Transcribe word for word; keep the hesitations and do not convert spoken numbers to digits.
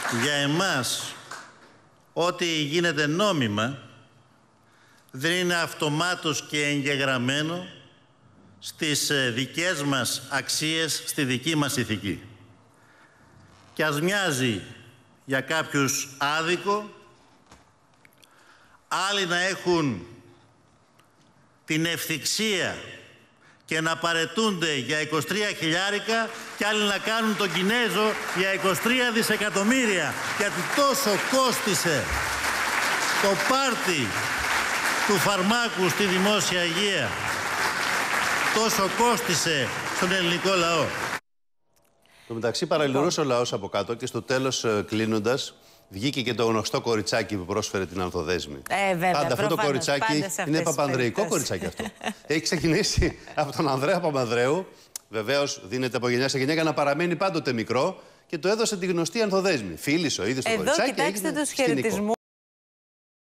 Για εμάς, ό,τι γίνεται νόμιμα δεν είναι αυτομάτως και εγγεγραμμένο στις δικές μας αξίες, στη δική μας ηθική. Και ας μοιάζει για κάποιους άδικο, άλλοι να έχουν την ευθυξία και να παρετούνται για είκοσι τρία χιλιάρικα και άλλοι να κάνουν τον Κινέζο για είκοσι τρία δισεκατομμύρια. Γιατί τόσο κόστισε το πάρτι του φαρμάκου στη δημόσια υγεία. Τόσο κόστισε στον ελληνικό λαό. Στο μεταξύ παραλυρούσε ο λαός από κάτω και στο τέλος, κλείνοντας, βγήκε και το γνωστό κοριτσάκι που πρόσφερε την Ανθοδέσμη. Ε, βέβαια, πάντα αυτό το κοριτσάκι είναι παπανδρεϊκό κοριτσάκι αυτό. Έχει ξεκινήσει από τον Ανδρέα Παπανδρέου. Βεβαίως δίνεται από γενιά σε γενιά για να παραμένει πάντοτε μικρό και το έδωσε τη γνωστή Ανθοδέσμη. Φίλησε ο ίδιος το κοριτσάκι. Εδώ κοιτάξτε τους χαιρετισμούς.